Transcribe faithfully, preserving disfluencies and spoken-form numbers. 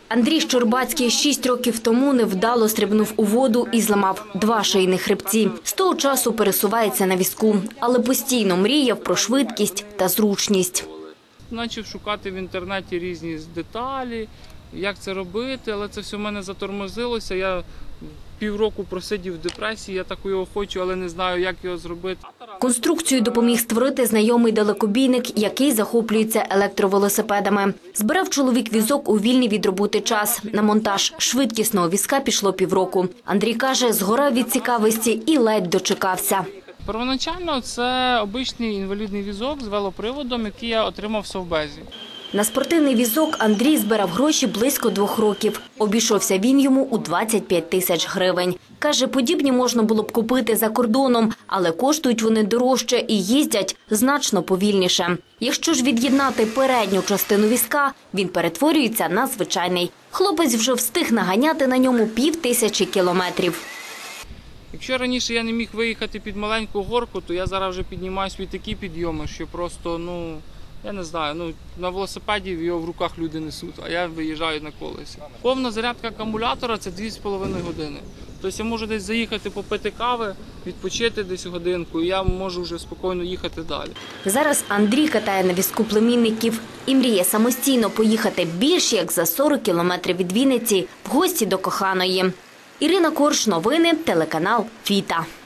Андрій Щорбацький шість років тому невдало стрибнув у воду і зламав два шийних хребці. З того часу пересувається на візку, але постійно мріяв про швидкість та зручність. Почав шукати в інтернеті різні деталі, як це робити, але це все в мене затормозилося. Я півроку просидів в депресії, я так його хочу, але не знаю, як його зробити. Конструкцію допоміг створити знайомий далекобійник, який захоплюється електровелосипедами. Збирав чоловік візок у вільний від роботи час. На монтаж швидкісного візка пішло півроку. Андрій каже, згорав від цікавості і ледь дочекався. Первоначально це обичний інвалідний візок з велоприводом, який я отримав в Совбезі. На спортивний візок Андрій збирав гроші близько двох років. Обійшовся він йому у двадцять п'ять тисяч гривень. Каже, подібні можна було б купити за кордоном, але коштують вони дорожче і їздять значно повільніше. Якщо ж від'єднати передню частину візка, він перетворюється на звичайний. Хлопець вже встиг наганяти на ньому пів тисячі кілометрів. Якщо раніше я не міг виїхати під маленьку горку, то я зараз вже піднімаю свої такі підйоми, що просто, ну, я не знаю, ну, на велосипеді його в руках люди несуть, а я виїжджаю на колесі. Повна зарядка акумулятора – це дві з половиною години. Тобто я можу десь заїхати попити кави, відпочити десь годинку, і я можу вже спокійно їхати далі. Зараз Андрій катає на візку племінників і мріє самостійно поїхати більш як за сорок кілометрів від Вінниці в гості до коханої. Ірина Корш, новини, телеканал «Віта».